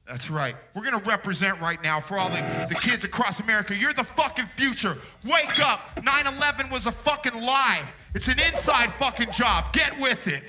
That's right. We're gonna represent right now for all the kids across America. You're the fucking future. Wake up. 9/11 was a fucking lie. It's an inside fucking job. Get with it.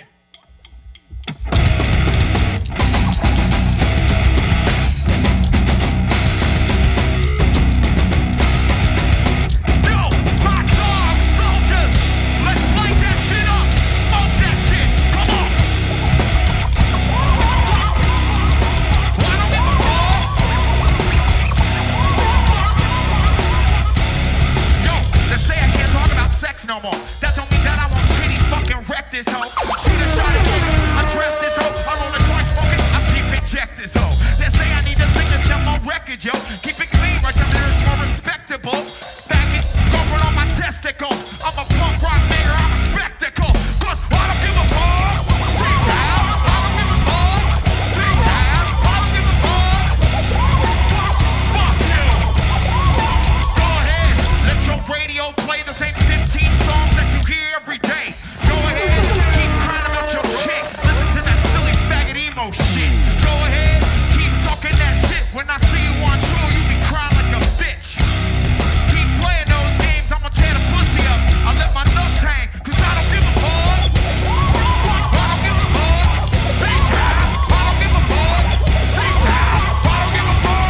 No more. That don't mean that I won't titty fucking wreck this hoe. Shoot a shot at you, undress this hoe. I roll a joint smoking, I keep inject this hoe. They say I need to sing this on my record, yo. Keep it clean, right down there, it's more respectable. Back it, going on my testicles. I'm a punk rock nigga, I'm a spectacle. Cause I don't give a fuck. Deep down, I don't give a fuck. Deep down, I don't give a fuck. Fuck you. Go ahead, let your radio play the same 15 songs that you hear every day. Go ahead, keep crying about your chick. Listen to that silly faggot emo shit. Go ahead, keep talking that shit. When I see you on tour, you be crying like a bitch. Keep playing those games, I'ma tear the pussy up. I let my nuts hang, cause I don't give a fuck. I don't give a fuck. Take that. I don't give a fuck. Take that. I don't give a fuck.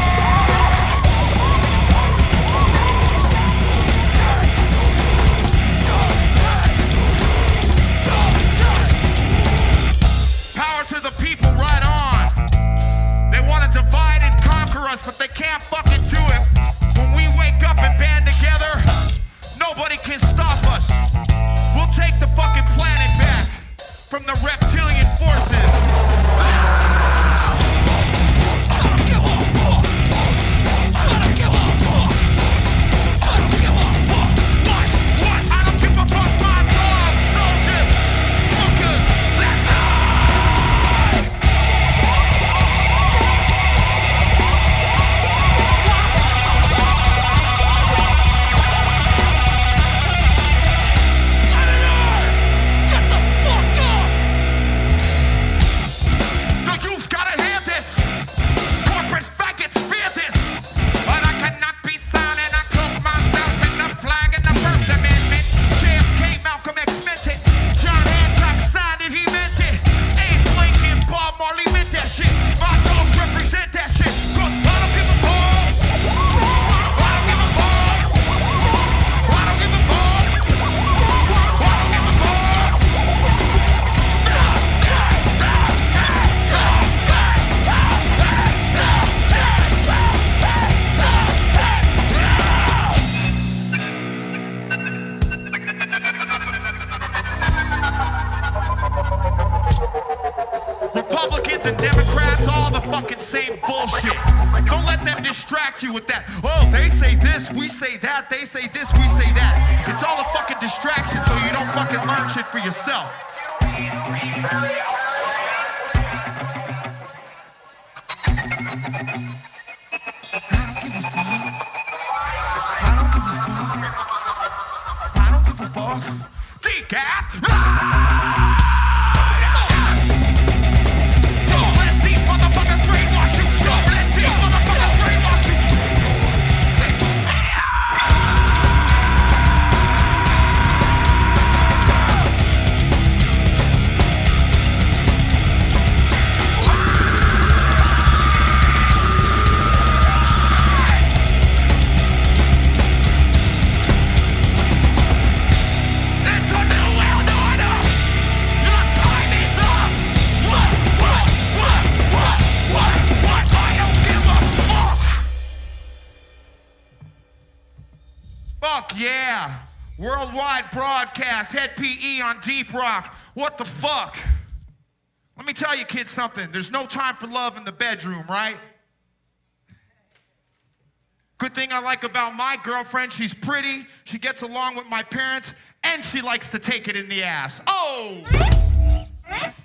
Power to the people, right on. They want to divide and conquer us, but they can't fucking do it. When we wake up and band together, nobody can stop us. We'll take the fucking planet back from the reptilian forces. Republicans and Democrats, all the fucking same bullshit. Don't let them distract you with that. Oh, they say this, we say that. They say this, we say that. It's all a fucking distraction so you don't fucking learn shit for yourself. I don't give a fuck. I don't give a fuck. Decaf. Fuck yeah! Worldwide broadcast, head PE on Deep Rock. What the fuck? Let me tell you kids something. There's no time for love in the bedroom, right? Good thing I like about my girlfriend, she's pretty, she gets along with my parents, and she likes to take it in the ass. Oh!